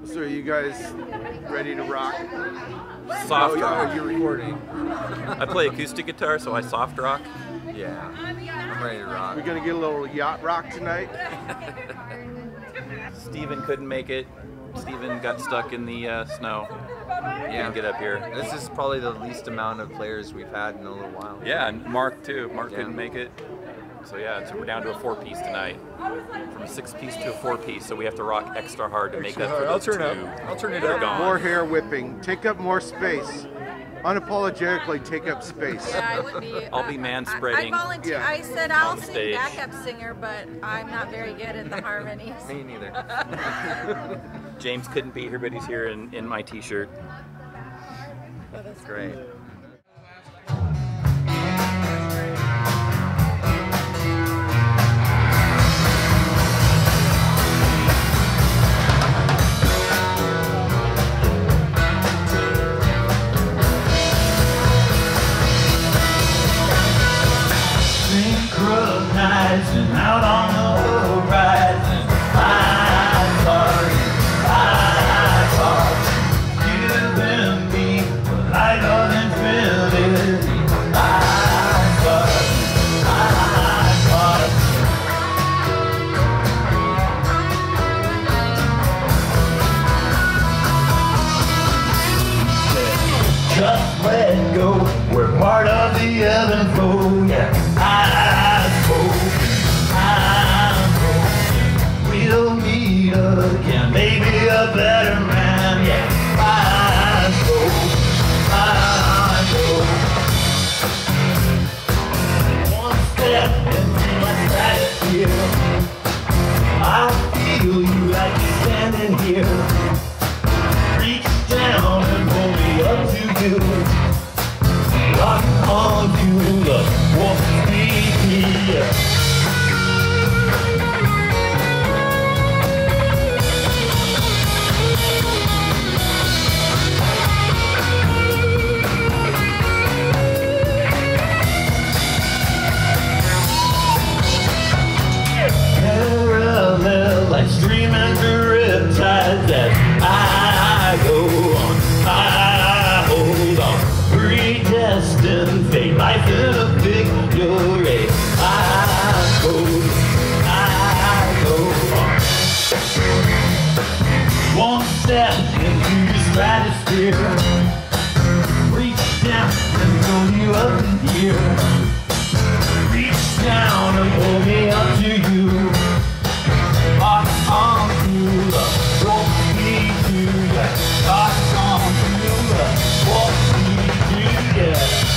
So are you guys ready to rock? Soft Oh, rock. you're recording. I play acoustic guitar, so I soft rock. Yeah, I'm ready to rock. We're gonna get a little yacht rock tonight. Steven couldn't make it. Steven got stuck in the snow. He Yeah, didn't get up here. This is probably the least amount of players we've had in a little while. Yeah, and Mark too. Mark Yeah. couldn't make it. So yeah, so we're down to a 4-piece tonight. From a 6-piece to a 4-piece, so we have to rock extra hard to make up for those two. I'll turn it that are up. gone. More hair whipping. Take up more space. Unapologetically take up space. Yeah, I would be. I'll be man-spreading. I volunteer. Yeah. I said I'll on sing stage. backup singer, but I'm not very good at the harmonies. Me neither. James couldn't be here, but he's here in my t-shirt. That's great. Synchronizing out on the horizon. I thought giving me light of infinity. I thought just let go. We're part of the ebb and flow. Yeah, I'm broken. We'll meet again. Maybe a better man. Yeah, I'm broken. One step into my stratosphere. I feel you like you're standing here. Reach down and pull me up to you. Lock on to the warp speed. Parallel like streaming through riptides as I go on, I hold on. Predestined fate, life in a victory. I go on. One step into the stratosphere. Reach down and pull you up in here. Reach down and pull me up to you. Lock on to the warp speed to ya. Lock on to the warp speed to ya.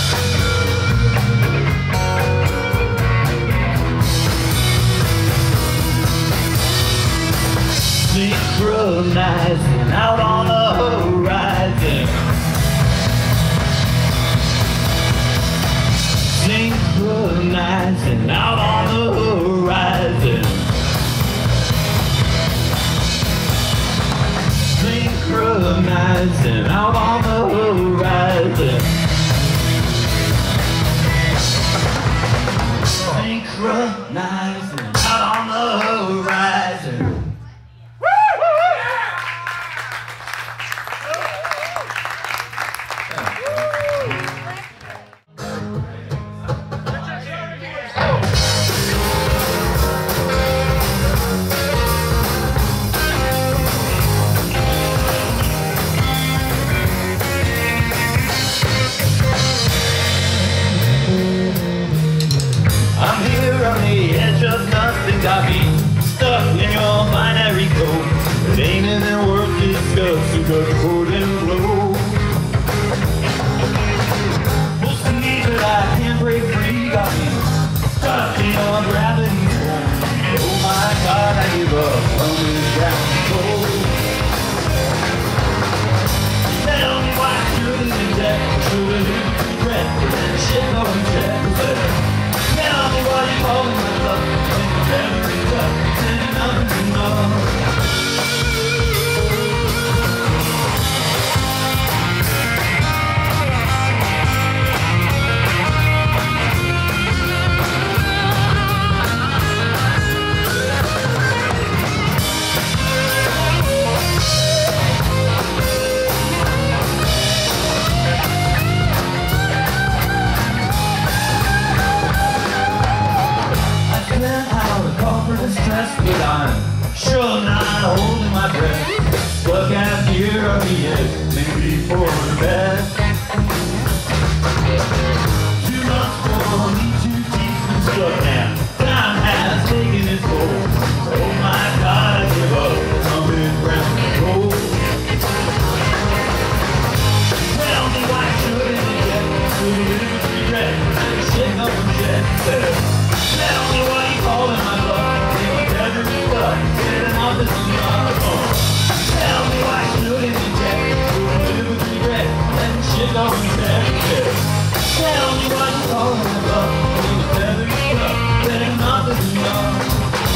Synchronizing out on the horizon. Synchronizing out on the horizon. Synchronizing out on the horizon. Synchronizing out on the horizon. I'm here on the edge of nothing, got me stuck in your binary code. It ain't even worth discuss, you got caught in flow. Most believe that I can't break free, got me stuck in your gravity zone. Oh my God, I give up on this down cold. Tell me why I shouldn't do that, shouldn't regret, and shit going check. Tell me what you call my love, when the memory's up, and enough is enough. my breath. Stuck out here on the edge, maybe for the best. 2 months for me to keep me stuck now. Time has taken its toll. Oh my God, I give up. I'm in ground control. Tell me why shouldn't you get to lose regret and shit up and jet. Tell me why you calling my bluff. You're never stuck, getting off this phone. Tell me why shouldn't you get to lose regret and shit up and jet. Tell me why you calling my bluff. You're never stuck, getting off this phone.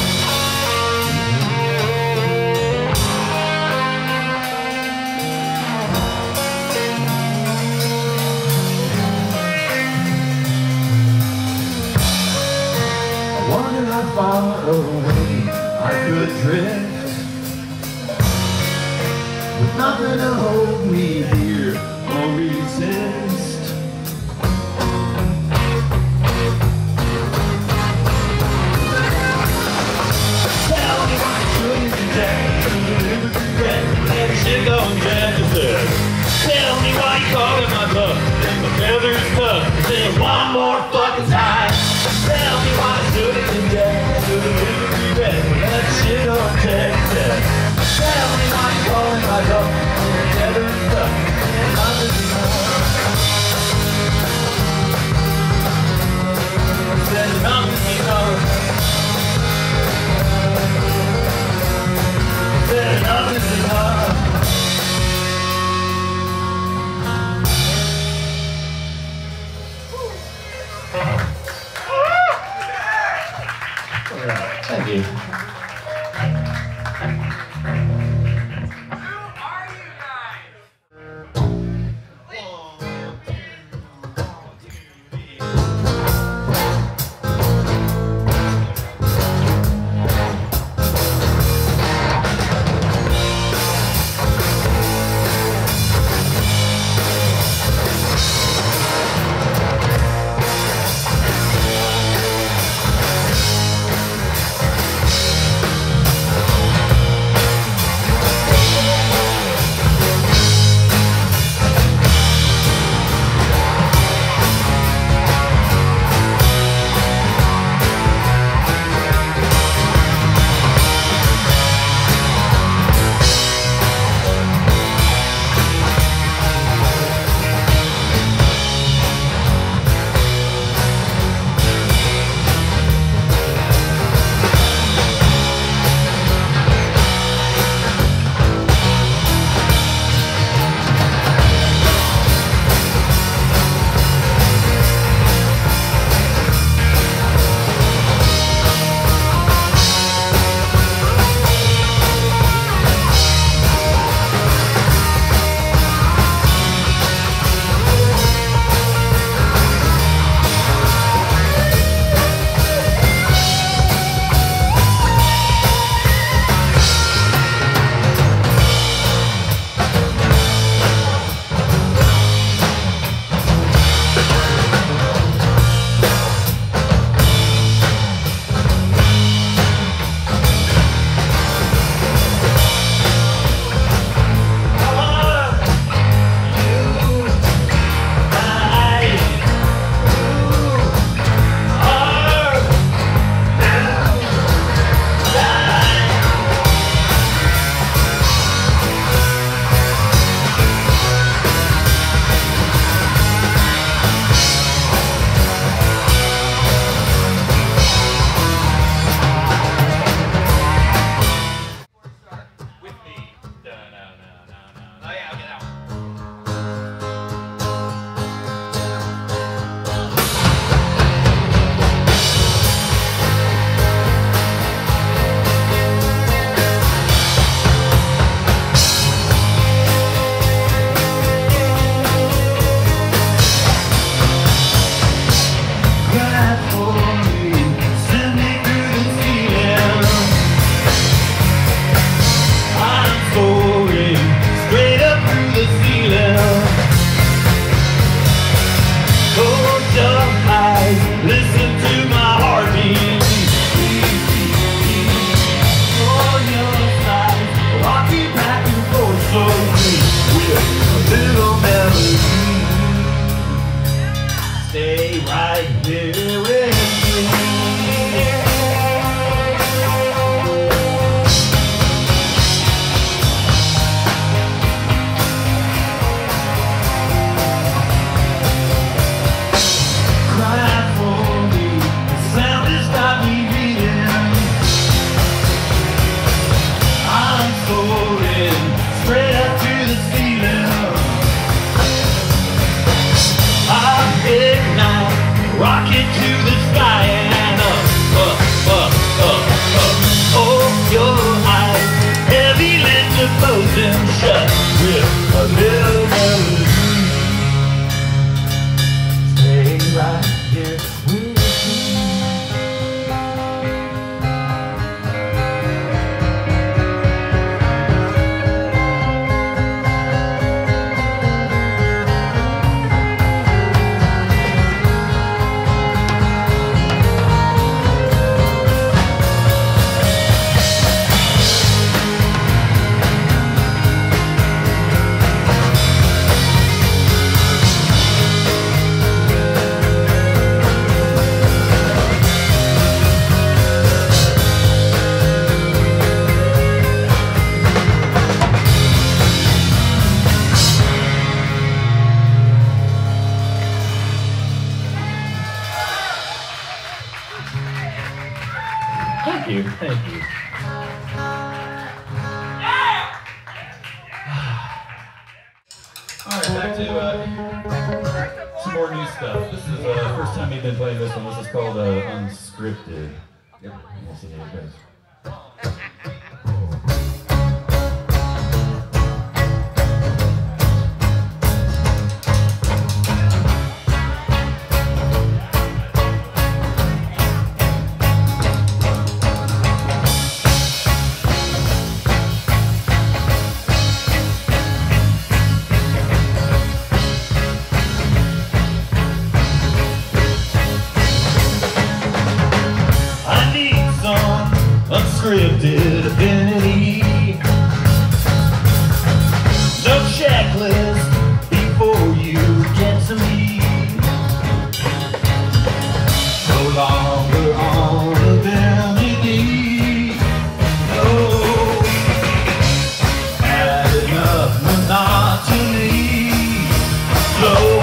Wonder how far away I could drift, with nothing to hold me here or resist. Tell me why shouldn't you dare to live with regret? Let shit go and get yourself. Tell me why you calling my bluff and my feathers tough. Say one more fucking time. Tell me why shouldn't you dare to live with regret? Let shit go and get yourself. Tell me why you calling my bluff and my feathers tough. And nothing's enough. Said nothing's enough. Said nothing's enough. Thank you. right here with me. Rocket to the sky and up. Oh, your eyes, heavy lids are closing shut with a little melody. Stay right here with me. Thank you, thank you. All right, back to some more new stuff. This is the first time we've been playing this one. This is called Unscripted. Yep, we'll see how it goes. Unscripted affinity. No checklist before you get to me. No longer on a vanity. No, had enough monotony. Slow.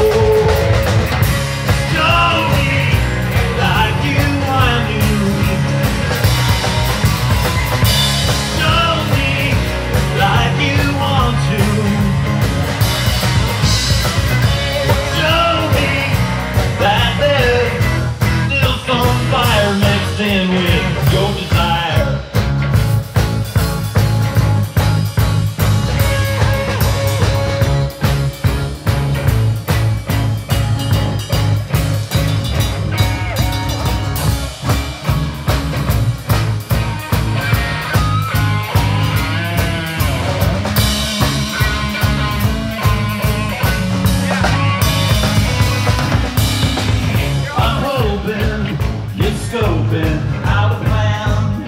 In with your desire. I'm hoping you're scoping out a plan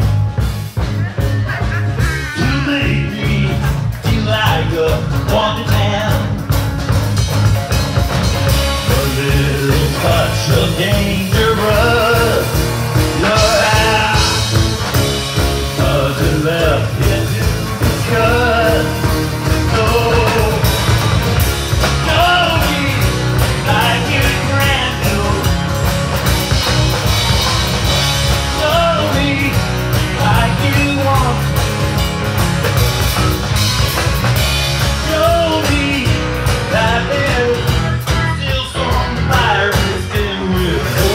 to make me feel like a wanted man. A little touch of dangerous, you're out, 'cause it left you to discuss. Still some fire with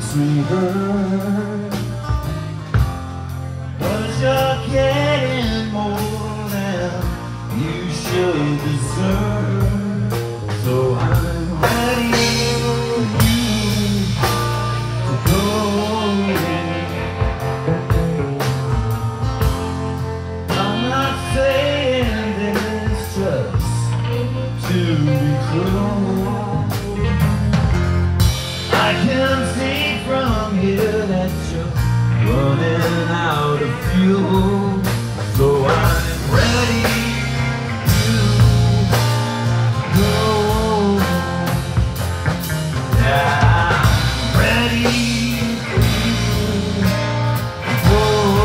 sweetheart, 'cause you're getting more than you should deserve. So I'm ready for you to go. I'm not saying this just to be cruel. I can see from here that you're running out of fuel. So I'm ready to go. Yeah, I'm ready for you to go.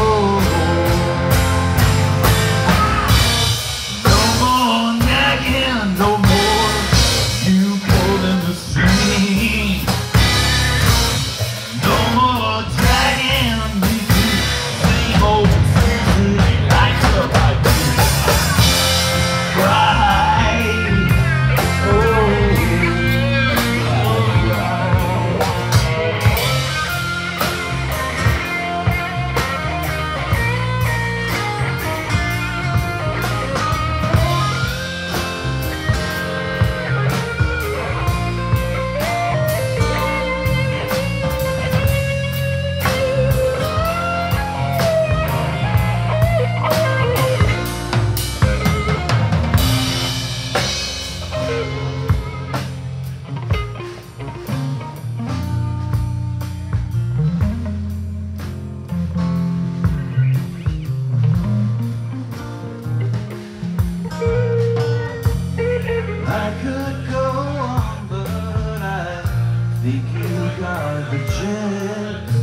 No more nagging, no more you pulling the string. No more dragging me through the same old silly lights up I do. Right. Oh, I could go on, but I think you got the gist.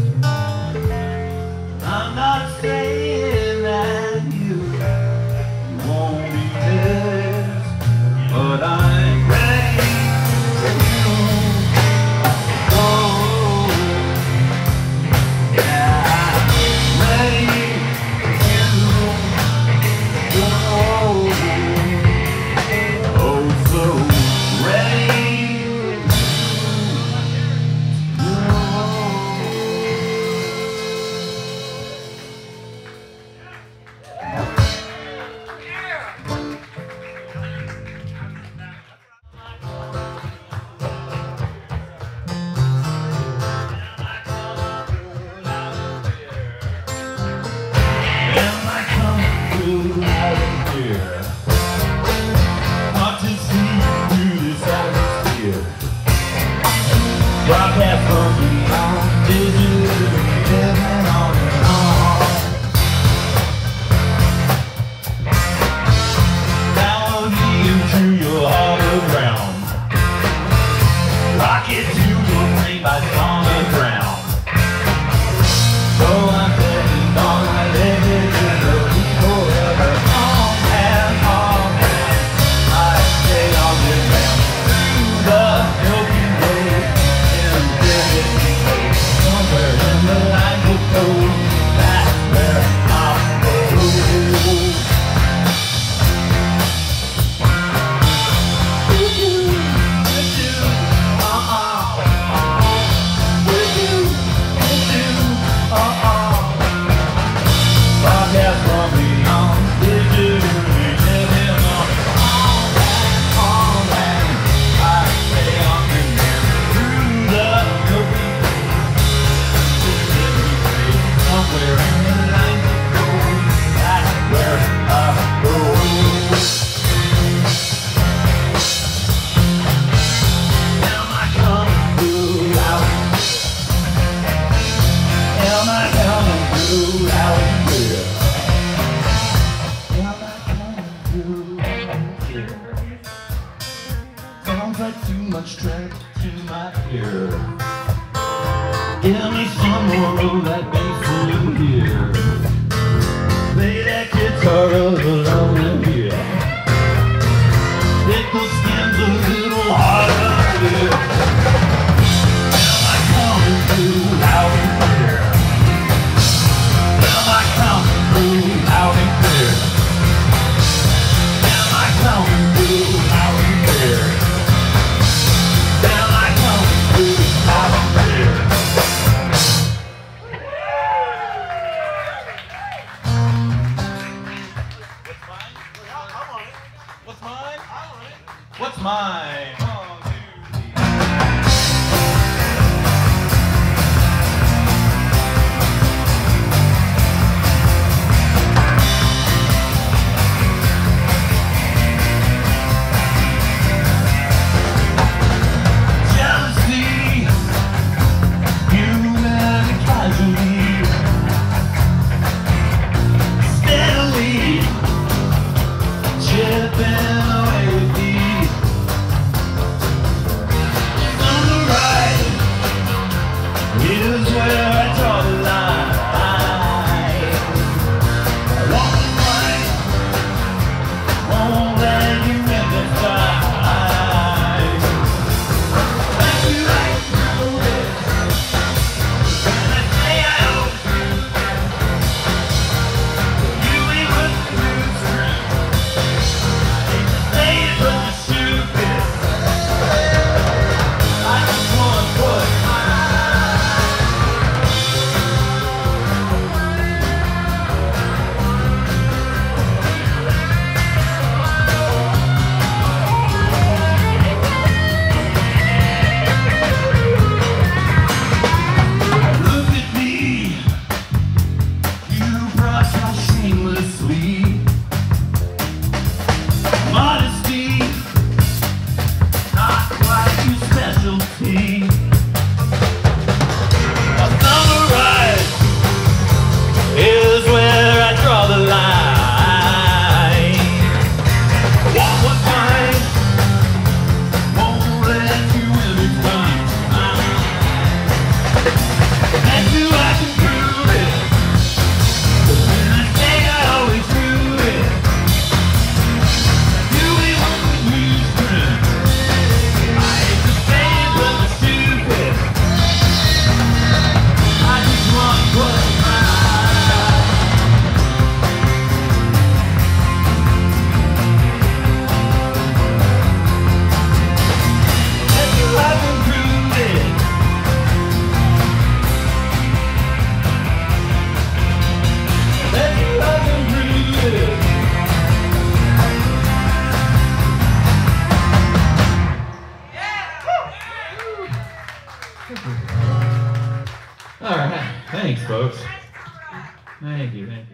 I'm not saying that you won't be missed, but I'm ready to go. Yeah, I'm ready to go. Oh, so ready to go. Am I coming through out of here? Hard to see through this atmosphere. Broadcast from beyond, digital, living on and on. Download you to your heart of ground. Rocket to your brain by on the ground. So I'm betting on my legend and the forever on and on. I stay on the ground through the Milky Way, infinity space. Somewhere in the line of code, that's where I'll go. With you, with you, broadcast from beyond, digitally living on land. I stay on the land through the Milky Way. Somewhere in the line of gold, that's where I go. Am I coming through out? Am I coming through out here? Am I coming through here? Sounds like too much track to my ear. Give me some more of that bass in here. Play that guitar alone in here. Hit those skins a little harder here. Am I coming through out here? Am I coming through out here? Am I coming through out here? Am I coming through out here? All right. Thanks, folks. Thank you. Thank you.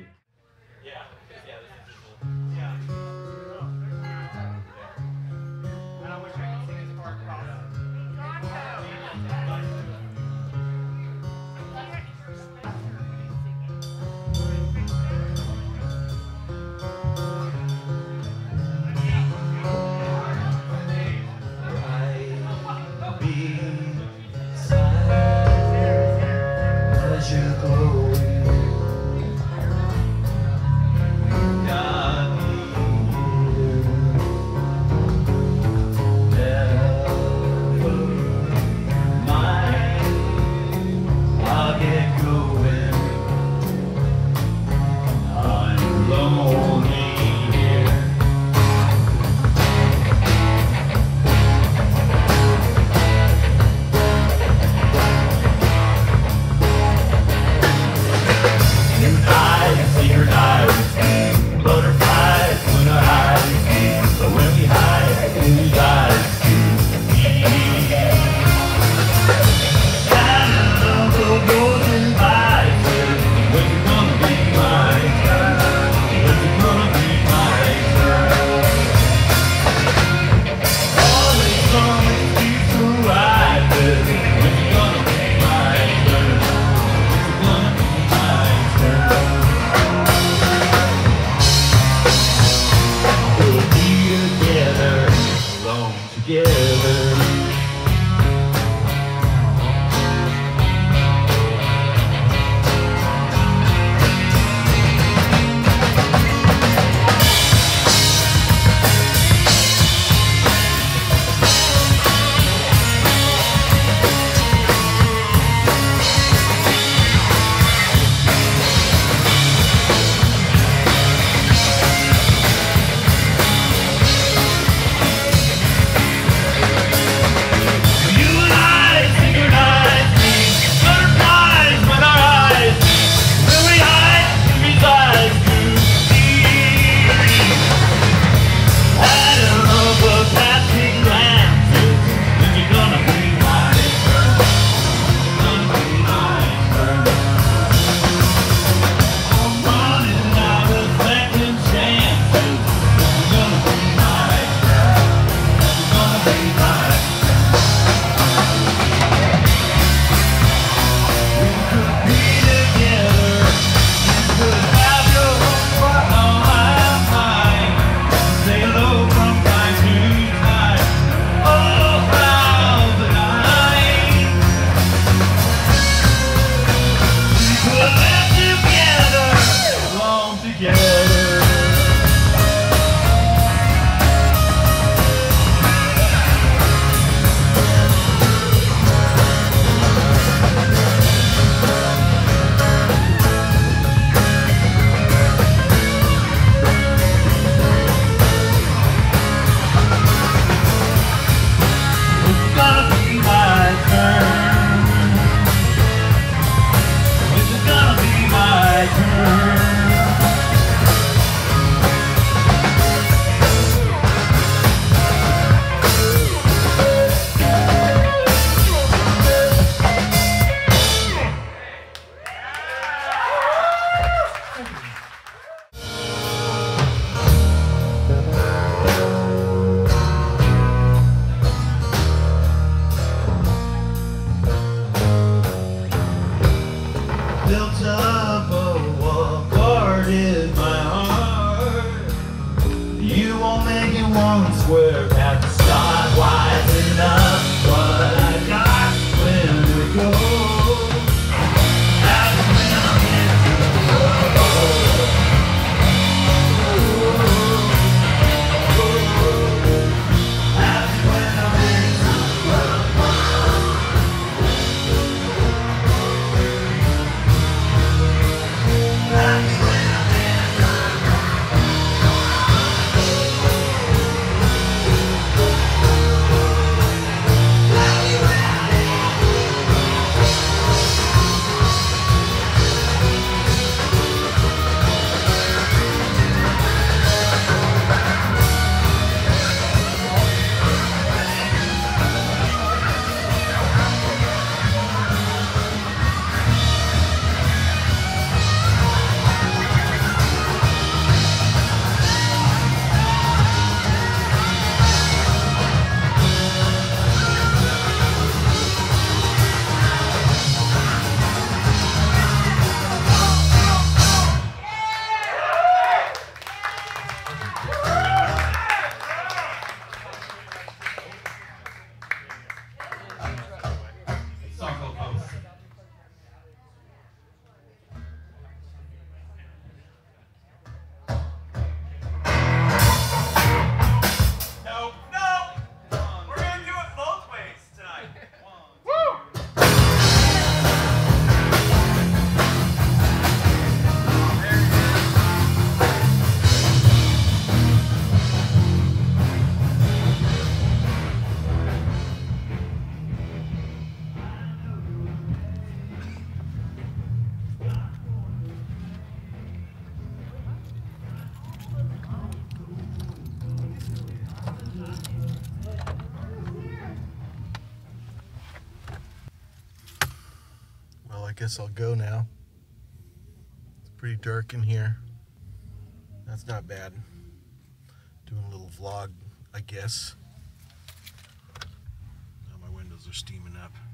I guess I'll go now. It's pretty dark in here. That's not bad. Doing a little vlog, I guess. Now my windows are steaming up.